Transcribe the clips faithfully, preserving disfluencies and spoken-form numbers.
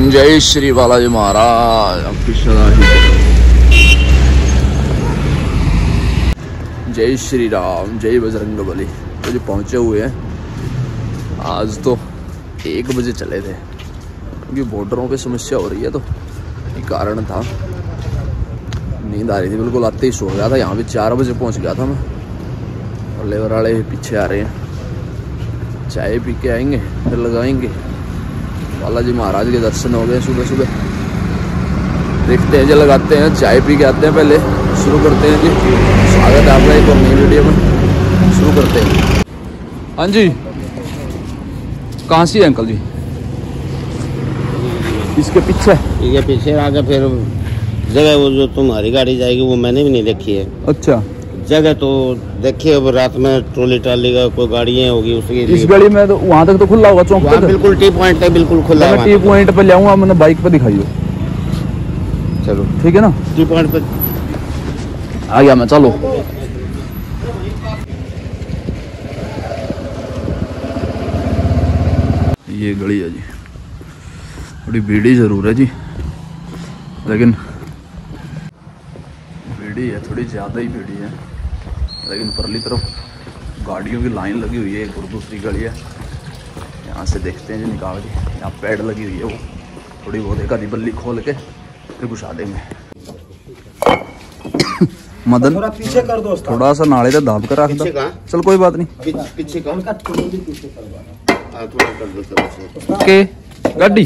जय श्री बालाजी महाराज। जय श्री राम, जय बजरंग बली। तो जो पहुंचे हुए हैं आज तो एक बजे चले थे क्योंकि बॉर्डरों पे समस्या हो रही है, तो ये कारण था। नींद आ रही थी बिल्कुल, आते ही सो गया था। यहाँ पे चार बजे पहुंच गया था मैं, और लेबर वाले पीछे आ रहे हैं। चाय पी के आएंगे फिर लगाएंगे। बालाजी महाराज के दर्शन हो गए सुबह सुबह। देखते हैं जो लगाते हैं, चाय पी के आते हैं। पहले शुरू करते हैं जी। स्वागत है आपका एक और नई वीडियो में। शुरू करते हैं। हाँ जी, कहाँ से है अंकल जी? इसके पीछे ये पीछे आगे फिर जगह वो जो तुम्हारी गाड़ी जाएगी वो मैंने भी नहीं देखी है। अच्छा, जगह तो देखिए, अब रात में ट्रोली ट्राली का कोई गाड़ियाँ होगी उसकी। इस गली में तो वहाँ तक तो खुला होगा, चौक तक बिल्कुल टी पॉइंट है, बिल्कुल खुला है। टी पॉइंट पे ले आऊँगा, मैंने बाइक पे दिखाई हो। चलो ठीक है ना, टी पॉइंट पे आ गया मैं। चलो ये गली है जी, थोड़ी भीड़ी जरूर है जी, लेकिन भीड़ी है, थोड़ी ज़्यादा ही भीड़ी है। लेकिन परली तरफ गाड़ियों की लाइन लगी हुई है। एक और दूसरी गली है, यहाँ से देखते हैं जी निकाल के। यहाँ पैड लगी हुई है, वो थोड़ी बहुत एक आधी बल्ली खोल के फिर घुसा देंगे। मदन थोड़ा पीछे कर दो, थोड़ा सा नाले से दाब कर रख दो। चल कोई बात नहीं, पीछे का के गाड़ी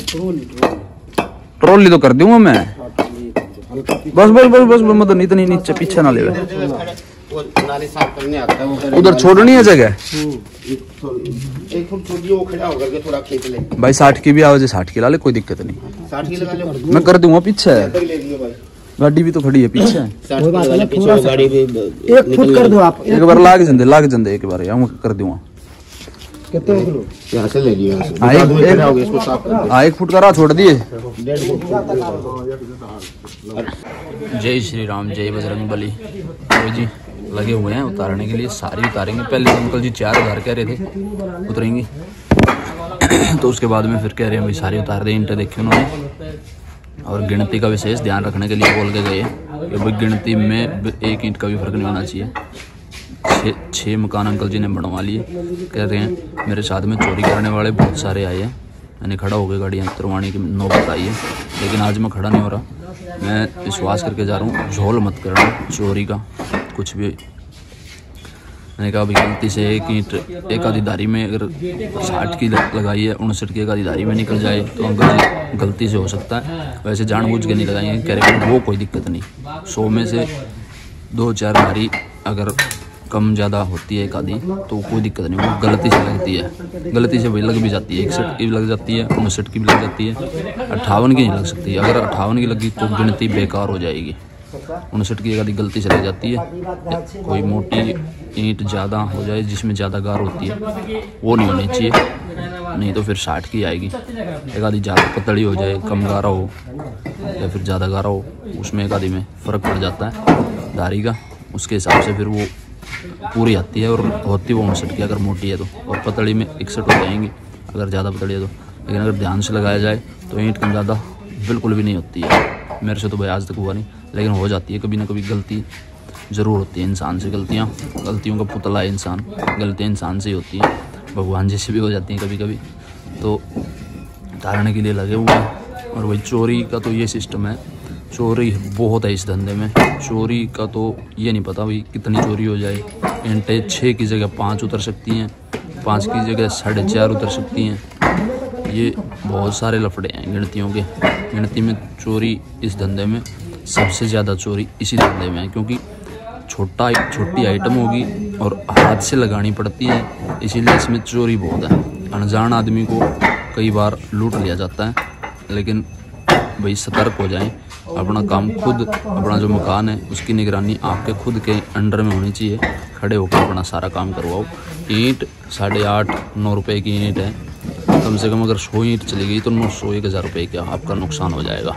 ट्रॉली तो कर दूंगा मैं। बस बस बस बस मदन इतनी नीचे पीछे ना ले। नाली साफ करने आता है उधर छोड़नी है जगह। एक फुट छोड़िए, वो खड़ा होकर के थोड़ा खींच ले भाई। साठ की भी आवाज, साठ की ला ले, कोई दिक्कत नहीं। साठ की लगा ले, मैं कर दूंगा। पीछे गाड़ी भी तो खड़ी है पीछे। गाड़ी भी एक फुट कर दो आप। एक बार लाग जंदे लाग जंदे एक बार यहाँ कर दूंगा। कितने किलो यहाँ से ले लियो। एक फुट का राह छोड़ दिए। जय श्री राम, जय बजरंग बली। तो जी लगे हुए हैं उतारने के लिए, सारी उतारेंगे। पहले अंकल जी चार हजार कह रहे थे उतरेंगी, तो उसके बाद में फिर कह रहे हैं भाई सारी उतार दें। ईंटें देखी उन्होंने, और गिनती का विशेष ध्यान रखने के लिए बोल के गए कि भाई गिनती में एक ईंट का भी फर्क नहीं होना चाहिए। छः छः मकान अंकल जी ने बनवा लिए। कह रहे हैं मेरे साथ में चोरी करने वाले बहुत सारे आए हैं। मैंने खड़ा हो गया, गाड़ियाँ उतरवाने की नौबत आई है, लेकिन आज मैं खड़ा नहीं हो रहा। मैं विश्वास करके जा रहा हूँ, झोल मत करना चोरी का कुछ भी। मैंने कहा भाई गलती से एक ईंट एक आधी धारी में अगर साठ की लगाई है, उनसठ की एक आधी धारी में निकल जाए तो अंकल जी गलती से हो सकता है। वैसे जानबूझ के नहीं लगाएंगे, कह रहे हैं वो कोई दिक्कत नहीं। सौ में से दो चार धारी अगर कम ज़्यादा होती है एक आधी तो कोई दिक्कत नहीं, वो गलती से लगती है। गलती से वही लग भी जाती है, इकसठ की भी लग जाती है, उनसठ की भी लग जाती है, अट्ठावन की नहीं लग सकती। अगर अट्ठावन की लगी तो गिनती बेकार हो जाएगी। उनसठ की एक आधी गलती से लग जाती है। कोई मोटी ईंट ज़्यादा हो जाए जिसमें ज़्यादा गार होती है वो नहीं होनी चाहिए, नहीं तो फिर साठ की आएगी। एक आधी ज़्यादा पतली हो जाए, कम गारा हो या फिर ज़्यादा गारा हो, उसमें एक आधी में फ़र्क पड़ जाता है धारी का। उसके हिसाब से फिर वो पूरी आती है, और होती वो उनसठ की अगर मोटी है तो, और पतली में इकसठ हो जाएंगी अगर ज़्यादा पतली है तो। लेकिन अगर ध्यान से लगाया जाए तो ईंट कम ज़्यादा बिल्कुल भी नहीं होती है। मेरे से तो भाई आज तक हुआ नहीं, लेकिन हो जाती है कभी ना कभी। गलती ज़रूर होती है इंसान से, गलतियाँ गलतियों का पुतला है इंसान। गलतियाँ इंसान से ही होती हैं, भगवान जैसे भी हो जाती हैं कभी कभी। तो उतारने के लिए लगे हुए हैं। और वही चोरी का तो ये सिस्टम है, चोरी बहुत है इस धंधे में। चोरी का तो ये नहीं पता भाई कितनी चोरी हो जाए। ईंटें छः की जगह पाँच उतर सकती हैं, पाँच की जगह साढ़े चार उतर सकती हैं। ये बहुत सारे लफड़े हैं गिनतियों के। गिनती में चोरी इस धंधे में सबसे ज़्यादा चोरी इसी धंधे में है, क्योंकि छोटा छोटी आइटम होगी और हाथ से लगानी पड़ती है, इसीलिए इसमें चोरी बहुत है। अनजान आदमी को कई बार लूट लिया जाता है, लेकिन भाई सतर्क हो जाएं। अपना काम खुद, अपना जो मकान है उसकी निगरानी आपके खुद के अंडर में होनी चाहिए। खड़े होकर अपना सारा काम करवाओ। ईंट साढ़े आठ नौ रुपये की ईंट है, कम से कम अगर सौ ईंट चली गई तो नौ सौ एक हज़ार रुपये का आपका नुकसान हो जाएगा।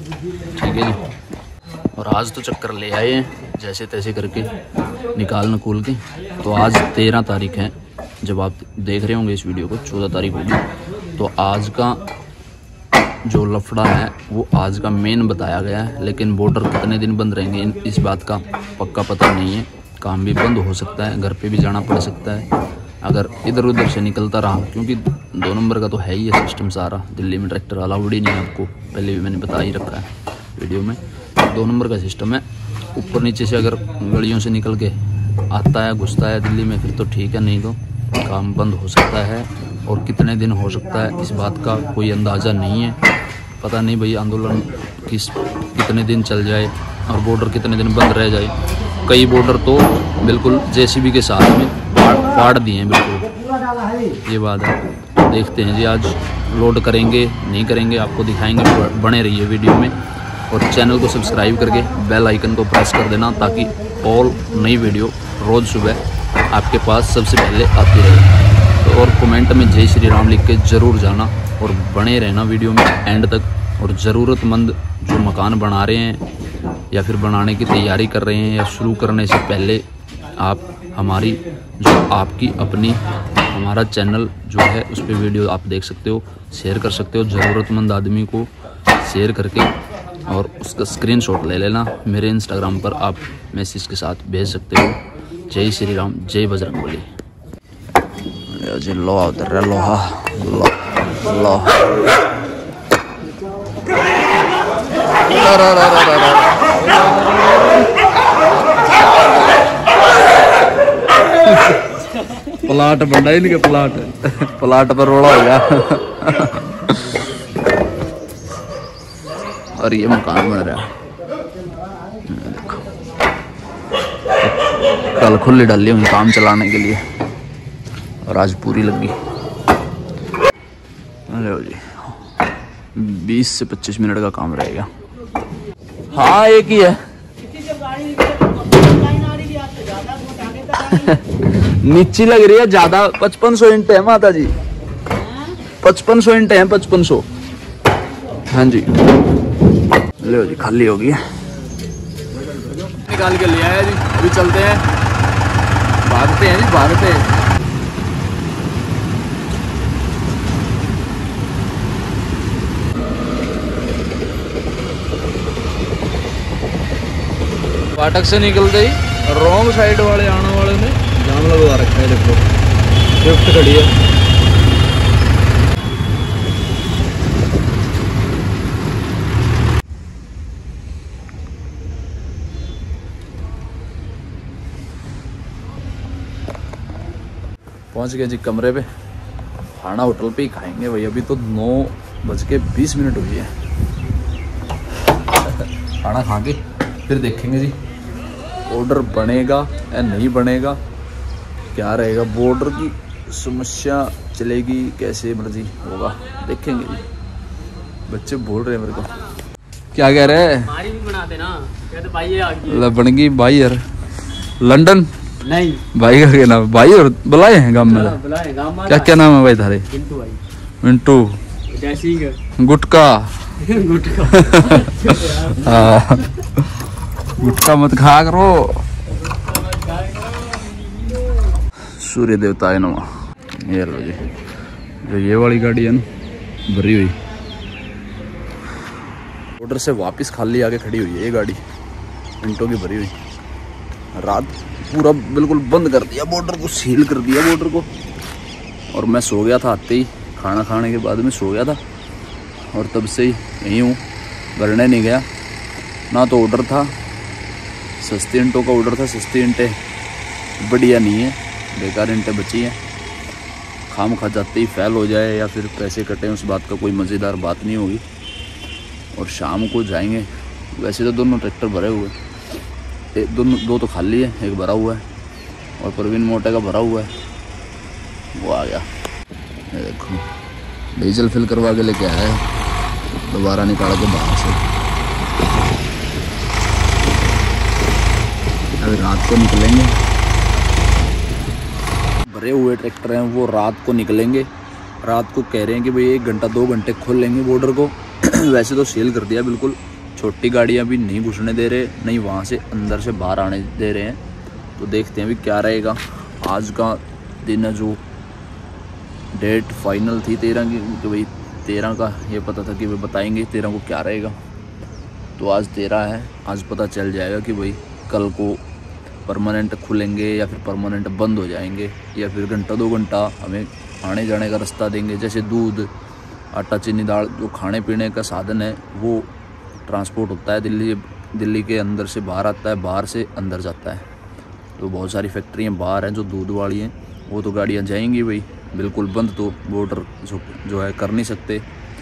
ठीक है जी। और आज तो चक्कर ले आए हैं जैसे तैसे करके निकाल नकूल के। तो आज तेरह तारीख है, जब आप देख रहे होंगे इस वीडियो को चौदह तारीख होगी। तो आज का जो लफड़ा है वो आज का मेन बताया गया है, लेकिन बॉर्डर कितने दिन बंद रहेंगे इस बात का पक्का पता नहीं है। काम भी बंद हो सकता है, घर पे भी जाना पड़ सकता है अगर इधर उधर से निकलता रहा, क्योंकि दो नंबर का तो है ही है सिस्टम सारा। दिल्ली में ट्रैक्टर अलाउड ही नहीं है, आपको पहले भी मैंने बता ही रखा है वीडियो में। दो नंबर का सिस्टम है, ऊपर नीचे से अगर गलियों से निकल के आता है घुसता है दिल्ली में फिर तो ठीक है, नहीं तो काम बंद हो सकता है। और कितने दिन हो सकता है इस बात का कोई अंदाज़ा नहीं है, पता नहीं भाई आंदोलन किस कितने दिन चल जाए और बॉर्डर कितने दिन बंद रह जाए। कई बॉर्डर तो बिल्कुल जेसीबी के साथ में फाड़ फाड़ दिए हैं बिल्कुल, ये बात है। देखते हैं जी आज लोड करेंगे नहीं करेंगे, आपको दिखाएंगे, बने रहिए वीडियो में। और चैनल को सब्सक्राइब करके बेल आइकन को प्रेस कर देना ताकि ऑल नई वीडियो रोज़ सुबह आपके पास सबसे पहले आती रहे। तो और कमेंट में जय श्री राम लिख के ज़रूर जाना और बने रहना वीडियो में एंड तक। और ज़रूरतमंद जो मकान बना रहे हैं या फिर बनाने की तैयारी कर रहे हैं या शुरू करने से पहले आप हमारी जो आपकी अपनी हमारा चैनल जो है उस पर वीडियो आप देख सकते हो, शेयर कर सकते हो। ज़रूरतमंद आदमी को शेयर करके और उसका स्क्रीनशॉट ले लेना, मेरे इंस्टाग्राम पर आप मैसेज के साथ भेज सकते हो। जय श्री राम, जय बजरंगबली। जी लोहा उतर रहा, लोहा लोहा प्लाट बंदा ही नहीं, प्लाट प्लाट पर रोड़ा हो गया। और ये मकान बन रहा है, देखो कल खुली डाली हुई काम चलाने के लिए और आज पूरी लगी। अरे जी बीस से पच्चीस मिनट का काम रहेगा। हाँ एक ही है नीची लग रही है ज्यादा। पचपन सौ इंट है माता जी, पचपन सौ इंट है, पचपन सौ। हाँ जी लो जी खाली होगी, निकाल के ले आया जी। अभी चलते हैं, भागते हैं जी भागते हैं। फाटक से निकलते ही रॉन्ग साइड वाले आने वाले ने जाम लगवा रखा है। देखो स्विफ्ट खड़ी है। पहुंच गए जी कमरे पे, खाना होटल पे ही खाएंगे भाई। अभी तो नौ बज के बीस मिनट हुई है। खाना खा के फिर देखेंगे जी ऑर्डर बनेगा या नहीं बनेगा, क्या रहेगा, बॉर्डर की समस्या चलेगी कैसे मर्जी होगा, देखेंगे जी। बच्चे बोल रहे हैं मेरे को, क्या कह रहे हैं? हमारी भी बना देना, कहते भाई ये आ गई बन गई भाई यार। लंदन नहीं भाई का क्या नाम? भाई और बुलाए हैं गाँव में, बुलाए गाँव में। क्या क्या नाम है भाई थारे? मिंटू भाई। मिंटू गुटका गुटका हाँ गुटका मत खा करो। सूर्य देवता है नवा। ये लो जी, जो ये वाली गाड़ी है ना भरी हुई, ऑर्डर से वापस खाली आके खड़ी हुई है ये गाड़ी, मिनटों की भरी हुई। रात पूरा बिल्कुल बंद कर दिया बॉर्डर को, सील कर दिया बॉर्डर को। और मैं सो गया था आते ही, खाना खाने के बाद में सो गया था और तब से ही यहीं हूँ, भरने नहीं गया ना। तो ऑर्डर था सस्ती इंटों का, ऑर्डर था सस्ती इंटें बढ़िया नहीं है, बेकार इंटें बची हैं। खाम खा जाते ही फैल हो जाए या फिर पैसे कटें, उस बात का कोई मज़ेदार बात नहीं होगी। और शाम को जाएंगे, वैसे तो दोनों ट्रैक्टर भरे हुए, एक दोनों दो तो खाली है, एक भरा हुआ है और प्रवीण मोटे का भरा हुआ है, वो आ गया। ये देखो डीजल फिल करवा के लेके आया है, दोबारा निकाल के बाहर से। अभी रात को निकलेंगे, भरे हुए ट्रैक्टर हैं वो रात को निकलेंगे। रात को कह रहे हैं कि भाई एक घंटा दो घंटे खोल लेंगे बॉर्डर को। वैसे तो सील कर दिया बिल्कुल, छोटी गाड़ियां भी नहीं घुसने दे रहे, नहीं वहाँ से अंदर से बाहर आने दे रहे हैं। तो देखते हैं अभी क्या रहेगा। आज का दिन जो डेट फाइनल थी तेरह की, कि भाई तेरह का ये पता था कि वे बताएंगे तेरह को क्या रहेगा, तो आज तेरह है। आज पता चल जाएगा कि भाई कल को परमानेंट खुलेंगे या फिर परमानेंट बंद हो जाएंगे, या फिर घंटा दो घंटा हमें आने जाने का रास्ता देंगे। जैसे दूध, आटा, चीनी, दाल, जो खाने पीने का साधन है वो ट्रांसपोर्ट होता है, दिल्ली दिल्ली के अंदर से बाहर आता है, बाहर से अंदर जाता है। तो बहुत सारी फैक्ट्रियाँ बाहर हैं जो दूध वाली हैं, वो तो गाड़ियाँ जाएंगी भाई, बिल्कुल बंद तो बॉर्डर जो जो है कर नहीं सकते।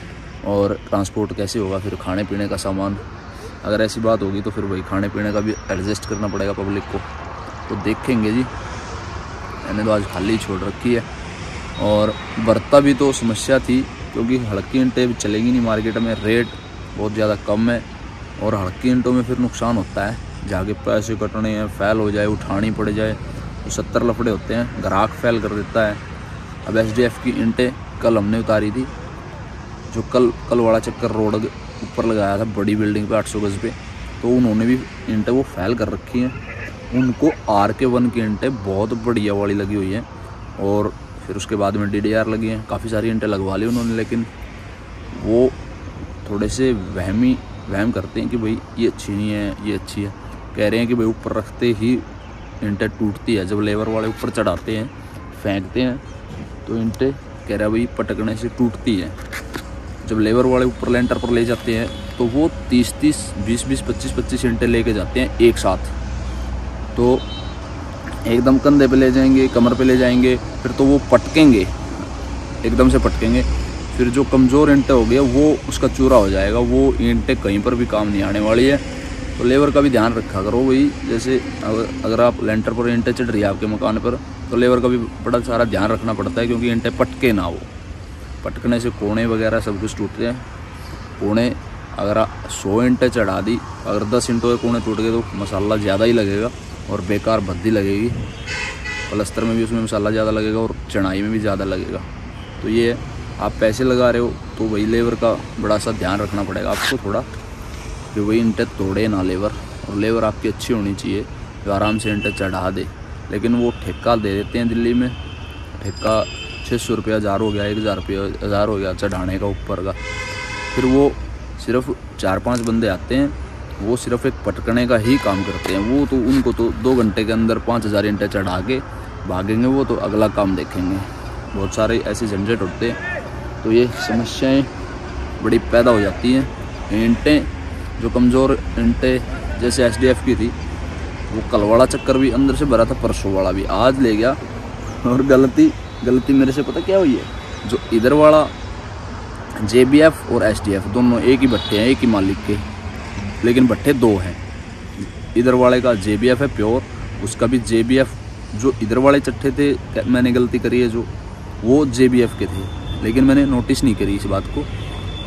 और ट्रांसपोर्ट कैसे होगा फिर खाने पीने का सामान, अगर ऐसी बात होगी तो फिर भाई खाने पीने का भी एडजस्ट करना पड़ेगा पब्लिक को। तो देखेंगे जी, मैंने तो आज खाली छोड़ रखी है। और बरता भी तो समस्या थी क्योंकि हल्की ईंटें भी चलेगी नहीं मार्केट में, रेट बहुत ज़्यादा कम है। और हल्की ईंटों में फिर नुकसान होता है, जाके पैसे कटने हैं, फैल हो जाए, उठानी पड़ जाए, तो सत्तर लफड़े होते हैं, ग्राहक फैल कर देता है। अब एस डी एफ की ईंटें कल हमने उतारी थी, जो कल कल वाला चक्कर रोड ऊपर लगाया था बड़ी बिल्डिंग पे आठ सौ गज पे, तो उन्होंने भी ईंटें वो फैल कर रखी हैं। उनको आर के वन की ईंटें बहुत बढ़िया वाली लगी हुई हैं। और फिर उसके बाद में डी डी आर लगी हैं, काफ़ी सारी ईंटें लगवा ली उन्होंने, लेकिन वो थोड़े से वहमी वहम करते हैं कि भाई ये अच्छी नहीं है, ये अच्छी है। कह रहे हैं कि भाई ऊपर रखते ही ईंटें टूटती है, जब लेबर वाले ऊपर चढ़ाते हैं फेंकते हैं तो ईंटें कह रहा भाई पटकने से टूटती है। जब लेबर वाले ऊपर लेंटर पर ले जाते हैं तो वो तीस तीस बीस बीस पच्चीस पच्चीस ईंटें लेके जाते हैं एक साथ, तो एकदम कंधे पे ले जाएंगे, कमर पे ले जाएंगे, फिर तो वो पटकेंगे, एकदम से पटकेंगे। फिर जो कमज़ोर ईंटें हो गया वो उसका चूरा हो जाएगा, वो ईंटें कहीं पर भी काम नहीं आने वाली है। तो लेबर का भी ध्यान रखा करो भाई, जैसे अगर आप लेंटर पर ईंटें चढ़ रही है आपके मकान पर, तो लेबर का भी बड़ा सारा ध्यान रखना पड़ता है, क्योंकि ईंटें पटके ना हो। पटकने से कोने वगैरह सब कुछ टूटते हैं। कोने अगर सौ ईंटें चढ़ा दी, अगर दस ईंटों के कोने टूट गए तो मसाला ज़्यादा ही लगेगा और बेकार भद्दी लगेगी। प्लस्तर में भी उसमें मसाला ज़्यादा लगेगा और चढ़ाई में भी ज़्यादा लगेगा। तो ये आप पैसे लगा रहे हो तो वही लेबर का बड़ा सा ध्यान रखना पड़ेगा आपको थोड़ा, कि वही ईंटें तोड़े ना लेबर। और लेबर आपकी अच्छी होनी चाहिए जो आराम से ईंटें चढ़ा दे, लेकिन वो ठेका दे देते हैं दिल्ली में। ठेका छः सौ रुपया हज़ार हो गया, एक हज़ार रुपया हज़ार हो गया चढ़ाने का ऊपर का। फिर वो सिर्फ चार पांच बंदे आते हैं, वो सिर्फ एक पटकने का ही काम करते हैं। वो तो उनको तो दो घंटे के अंदर पाँच हज़ार ईंटें चढ़ा के भागेंगे, वो तो अगला काम देखेंगे। बहुत सारे ऐसे झंझट उठते हैं, तो ये समस्याएं बड़ी पैदा हो जाती हैं। ईंटें जो कमज़ोर ईंटें जैसे एस डी एफ की थी, वो कल वाला चक्कर भी अंदर से भरा था, परसों वाला भी आज ले गया। और गलती गलती मेरे से पता क्या हुई है, जो इधर वाला जे बी एफ और एस डी एफ दोनों एक ही भट्टे हैं, एक ही मालिक के, लेकिन भट्टे दो हैं। इधर वाले का जे बी एफ है प्योर, उसका भी जे बी एफ। जो इधर वाले चट्टे थे, मैंने गलती करी है, जो वो जे बी एफ के थे, लेकिन मैंने नोटिस नहीं करी इस बात को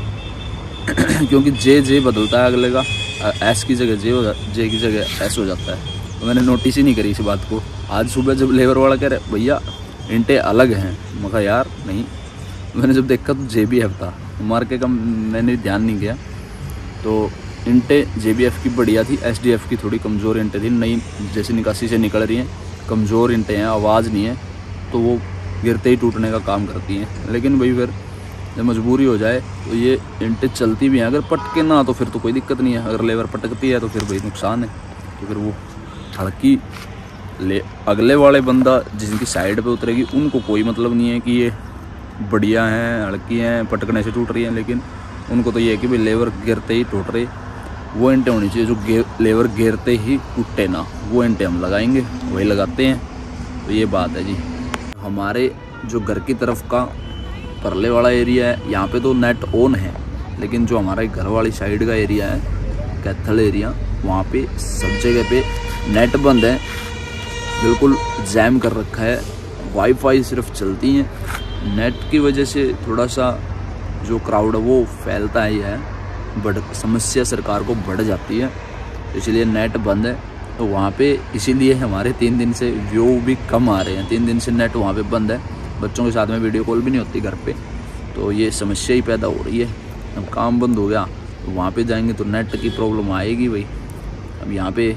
क्योंकि जे जे बदलता है अगले का, एस की जगह जे हो जे की जगह एस हो जाता है, तो मैंने नोटिस ही नहीं करी इस बात को। आज सुबह जब लेबर वाला कह रहे भैया ईंटें अलग हैं, मैं कहा यार नहीं, मैंने जब देखा तो जे बी एफ था, मार के कम मैंने ध्यान नहीं किया। तो ईंटें जे बी एफ की बढ़िया थी, एस डी एफ की थोड़ी कमज़ोर ईंटें थी, नई जैसे निकासी से निकल रही हैं, कमज़ोर ईंटें हैं, आवाज़ नहीं है, तो वो गिरते ही टूटने का काम करती हैं। लेकिन भाई फिर जब मजबूरी हो जाए तो ये ईंटें चलती भी हैं, अगर पटके ना तो फिर तो कोई दिक्कत नहीं है, अगर लेबर पटकती है तो फिर भाई नुकसान है। तो फिर वो हल्की ले अगले वाले बंदा जिनकी साइड पे उतरेगी उनको कोई मतलब नहीं है कि ये बढ़िया हैं, हल्की हैं, पटकने से टूट रही हैं, लेकिन उनको तो ये है कि भाई लेबर गिरते ही टूट रही, वो ईंटें होनी चाहिए जो गे, लेबर गिरते ही टूटे ना, वो ईंटें हम लगाएंगे, वही लगाते हैं। तो ये बात है जी। हमारे जो घर की तरफ का परले वाला एरिया है, यहाँ पे तो नेट ऑन है, लेकिन जो हमारे घर वाली साइड का एरिया है, कैथल एरिया, वहाँ पे सब जगह पे नेट बंद है, बिल्कुल जैम कर रखा है, वाईफाई सिर्फ चलती हैं। नेट की वजह से थोड़ा सा जो क्राउड है वो फैलता ही है, बढ़ समस्या सरकार को बढ़ जाती है, इसलिए नेट बंद है। तो वहाँ पे इसीलिए हमारे तीन दिन से व्यू भी कम आ रहे हैं, तीन दिन से नेट वहाँ पे बंद है, बच्चों के साथ में वीडियो कॉल भी नहीं होती घर पे, तो ये समस्या ही पैदा हो रही है। अब काम बंद हो गया तो वहाँ पे जाएंगे तो नेट की प्रॉब्लम आएगी भाई। अब यहाँ पे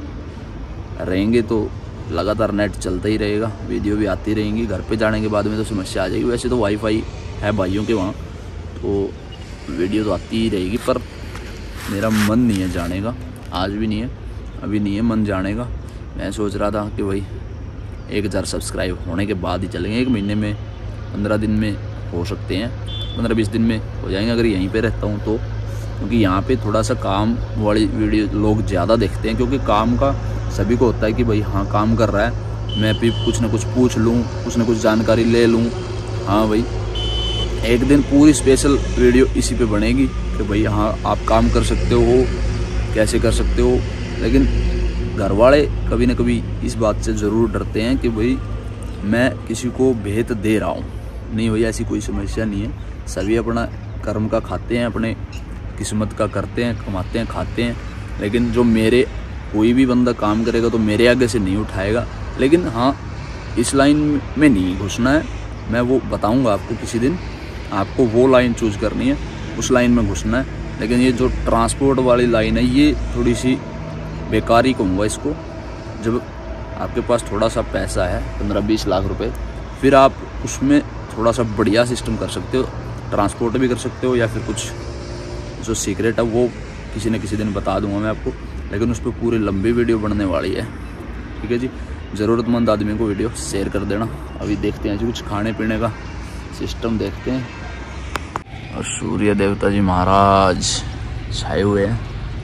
रहेंगे तो लगातार नेट चलता ही रहेगा, वीडियो भी आती रहेंगी, घर पे जाने के बाद में तो समस्या आ जाएगी। वैसे तो वाईफाई है भाइयों के वहाँ, तो वीडियो तो आती ही रहेगी, पर मेरा मन नहीं है जाने का, आज भी नहीं है, अभी नहीं है मन जाने का। मैं सोच रहा था कि भाई एक हज़ार सब्सक्राइब होने के बाद ही चलेंगे, एक महीने में, पंद्रह दिन में हो सकते हैं, पंद्रह बीस दिन में हो जाएंगे अगर यहीं पे रहता हूँ तो। क्योंकि यहाँ पे थोड़ा सा काम वाली वीडियो लोग ज़्यादा देखते हैं, क्योंकि काम का सभी को होता है कि भाई हाँ काम कर रहा है, मैं भी कुछ ना कुछ पूछ लूँ, कुछ ना कुछ जानकारी ले लूँ। हाँ भाई एक दिन पूरी स्पेशल वीडियो इसी पे बनेगी कि भाई हाँ आप काम कर सकते हो, कैसे कर सकते हो। लेकिन घर वाले कभी ना कभी इस बात से ज़रूर डरते हैं कि भाई मैं किसी को भेत दे रहा हूँ। नहीं भैया ऐसी कोई समस्या नहीं है, सभी अपना कर्म का खाते हैं, अपने किस्मत का करते हैं, कमाते हैं, खाते हैं। लेकिन जो मेरे कोई भी बंदा काम करेगा तो मेरे आगे से नहीं उठाएगा। लेकिन हाँ इस लाइन में नहीं घुसना है, मैं वो बताऊंगा आपको किसी दिन, आपको वो लाइन चूज करनी है, उस लाइन में घुसना है। लेकिन ये जो ट्रांसपोर्ट वाली लाइन है ये थोड़ी सी बेकार ही कहूँगा इसको। जब आपके पास थोड़ा सा पैसा है, पंद्रह बीस लाख रुपए, फिर आप उसमें थोड़ा सा बढ़िया सिस्टम कर सकते हो, ट्रांसपोर्ट भी कर सकते हो, या फिर कुछ जो सीक्रेट है वो किसी न किसी दिन बता दूंगा मैं आपको। लेकिन उस पर पूरी लंबी वीडियो बनने वाली है, ठीक है जी। ज़रूरतमंद आदमी को वीडियो शेयर कर देना। अभी देखते हैं जी कुछ खाने पीने का सिस्टम देखते हैं। और सूर्य देवता जी महाराज छाए हुए हैं,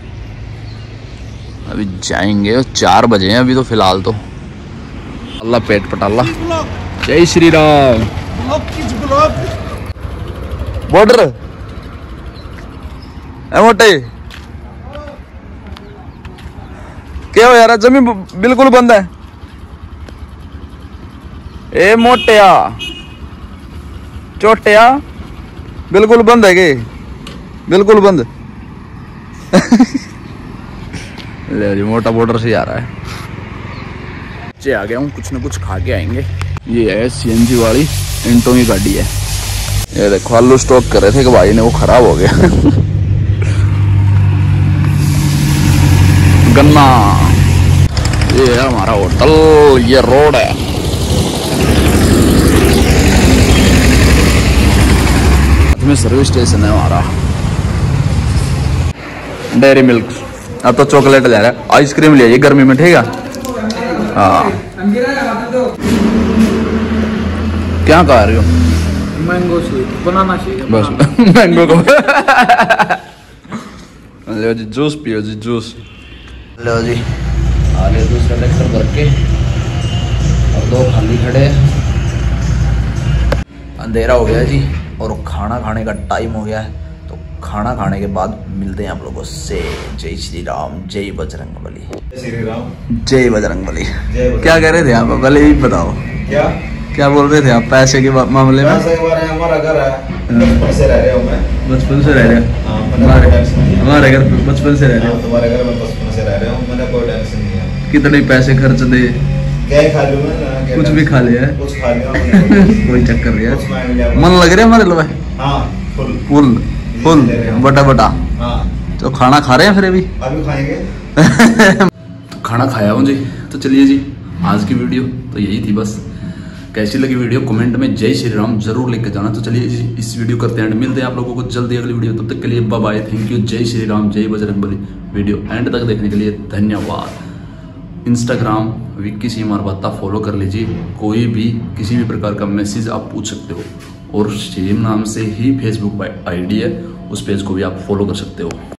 अभी जाएंगे, चार बजे हैं अभी तो फिलहाल तो। अल्लाह पेट पटाला, जय श्री राम। बॉर्डर है मोटे क्या हो यार, जमीन बिल्कुल बंद है। ए मोटिया चोटिया बिल्कुल बंद है के, बिल्कुल बंद। ले जी मोटा बॉर्डर से आ रहा है। चे आ गया हूँ, कुछ ना कुछ खा के आएंगे। ये है सीएनजी वाली इंटों की गाड़ी है। ये देखो आलू स्टॉक कर रहे थे कि भाई ने, वो खराब हो गया। गन्ना, ये है हमारा होटल, ये रोड है। इसमें सर्विस स्टेशन है हमारा। डेयरी मिल्क, अब तो चॉकलेट ले रहा है, आइसक्रीम ले गर्मी में, ठीक है। हाँ क्या खा रहे हो? मैंगो शेक, बनाना शेक बस मैंगो को। लो जी जूस पियो जी, जूस लो जी। आ गए दूसरा लेक्चर भर के, और दो खाली खड़े। अंधेरा हो गया जी और खाना खाने का टाइम हो गया है, तो खाना खाने के बाद मिलते हैं आप लोगों से। जय श्री राम, जय बजरंगबली। श्री राम, जय बजरंगबली। क्या कह रहे थे आप, पहले ही बताओ। क्या क्या बोल रहे थे आप पैसे के मामले में? पैसे के बारे में, हमारा घर है, बचपन से रह रहे हो, मैं बचपन से रह रहे हैं हमारे हमारे घर बचपन से रह रहे हो। तुम्हारे घर में बचपन से रह रहे हो, मैंने कोई टेंशन नहीं है। कितने पैसे खर्च दे? क्या ही खा लूँ मैं, कुछ भी खा लिया, कुछ खा लिया। कोई चक्कर नहीं है। मन लग रहा है हमारे लोग? हाँ फुल फुल फुल बटा बटा। हाँ तो खाना खा रहे हैं फिर? अभी अभी खाएंगे। खाना खाया हूँ जी। तो चलिए जी, आज की वीडियो तो यही थी बस। कैसी लगी वीडियो कमेंट में जय श्री राम जरूर लिख के जाना। तो चलिए जी, इस वीडियो करते हैं, मिलते हैं आप लोगों को जल्दी अगली वीडियो। तब तक के लिए बाय बाय, थैंक यू, जय श्री राम, जय बजरंगबली। वीडियो एंड तक देखने के लिए धन्यवाद। Instagram Vicky C Marwata follow कर लीजिए, कोई भी किसी भी प्रकार का मैसेज आप पूछ सकते हो। और सेम नाम से ही फेसबुक आईडी है, उस पेज को भी आप फॉलो कर सकते हो।